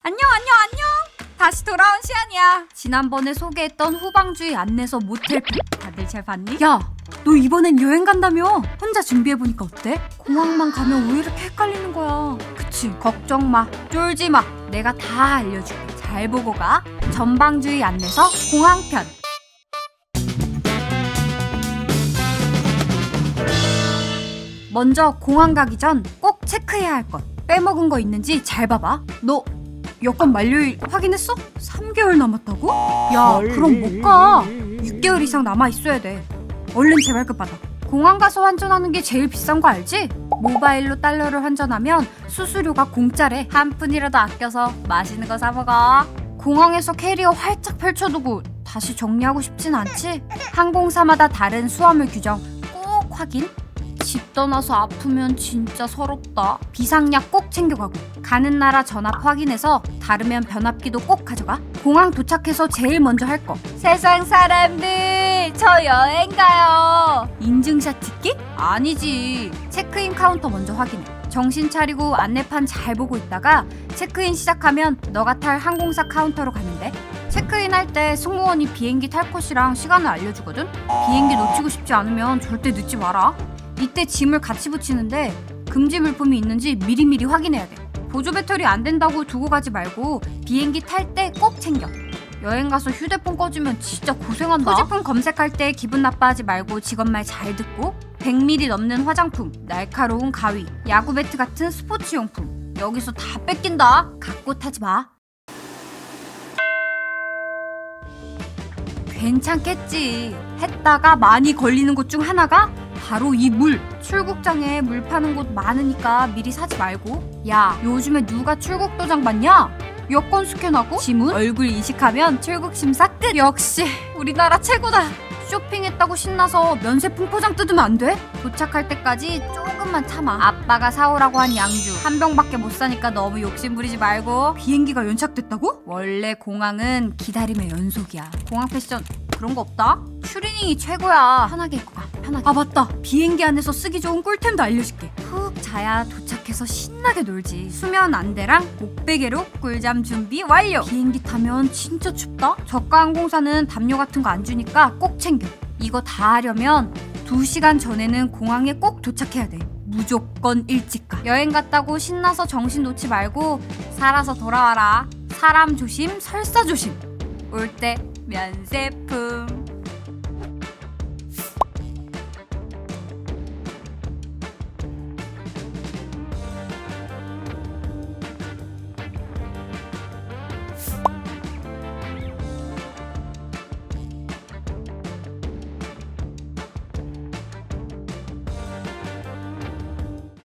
안녕. 다시 돌아온 시안이야. 지난번에 소개했던 후방주의 안내서 모텔편 다들 잘 봤니? 야, 너 이번엔 여행 간다며? 혼자 준비해보니까 어때? 공항만 가면 왜 이렇게 헷갈리는 거야? 그치, 걱정 마, 쫄지 마. 내가 다 알려줄게. 잘 보고 가. 전방주의 안내서 공항편. 먼저 공항 가기 전 꼭 체크해야 할 것. 빼먹은 거 있는지 잘 봐봐. 너 여권 만료일 확인했어? 3개월 남았다고? 야, 그럼 못 가. 6개월 이상 남아있어야 돼. 얼른 재발급 받아. 공항 가서 환전하는 게 제일 비싼 거 알지? 모바일로 달러를 환전하면 수수료가 공짜래. 한 푼이라도 아껴서 맛있는 거 사 먹어. 공항에서 캐리어 활짝 펼쳐두고 다시 정리하고 싶진 않지? 항공사마다 다른 수화물 규정 꼭 확인. 집 떠나서 아프면 진짜 서럽다. 비상약 꼭 챙겨가고, 가는 나라 전압 확인해서 다르면 변압기도 꼭 가져가. 공항 도착해서 제일 먼저 할 거. 세상 사람들, 저 여행 가요. 인증샷 찍기? 아니지. 체크인 카운터 먼저 확인해. 정신 차리고 안내판 잘 보고 있다가 체크인 시작하면 너가 탈 항공사 카운터로 가는데, 체크인 할 때 승무원이 비행기 탈 곳이랑 시간을 알려주거든? 비행기 놓치고 싶지 않으면 절대 늦지 마라. 이때 짐을 같이 붙이는데 금지 물품이 있는지 미리미리 확인해야 돼. 보조 배터리 안 된다고 두고 가지 말고 비행기 탈 때 꼭 챙겨. 여행 가서 휴대폰 꺼지면 진짜 고생한다. 소지품 검색할 때 기분 나빠하지 말고 직원 말 잘 듣고, 100ml 넘는 화장품, 날카로운 가위, 야구 배트 같은 스포츠용품 여기서 다 뺏긴다. 갖고 타지 마. 괜찮겠지. 했다가 많이 걸리는 것 중 하나가 바로 이 물. 출국장에 물 파는 곳 많으니까 미리 사지 말고. 야, 요즘에 누가 출국 도장 받냐? 여권 스캔하고 지문, 얼굴 이식하면 출국 심사 끝. 역시 우리나라 최고다. 쇼핑했다고 신나서 면세품 포장 뜯으면 안 돼? 도착할 때까지 조금만 참아. 아빠가 사오라고 한 양주 한 병밖에 못 사니까 너무 욕심 부리지 말고. 비행기가 연착됐다고? 원래 공항은 기다림의 연속이야. 공항 패션 그런 거 없다? 슈리닝이 최고야. 편하게 입고 가, 편하게. 아, 맞다. 비행기 안에서 쓰기 좋은 꿀템도 알려줄게. 푹 자야 도착해서 신나게 놀지. 수면 안대랑 목베개로 꿀잠 준비 완료. 비행기 타면 진짜 춥다? 저가 항공사는 담요 같은 거 안 주니까 꼭 챙겨. 이거 다 하려면 2시간 전에는 공항에 꼭 도착해야 돼. 무조건 일찍 가. 여행 갔다고 신나서 정신 놓지 말고 살아서 돌아와라. 사람 조심, 설사 조심. 올 때 면세품.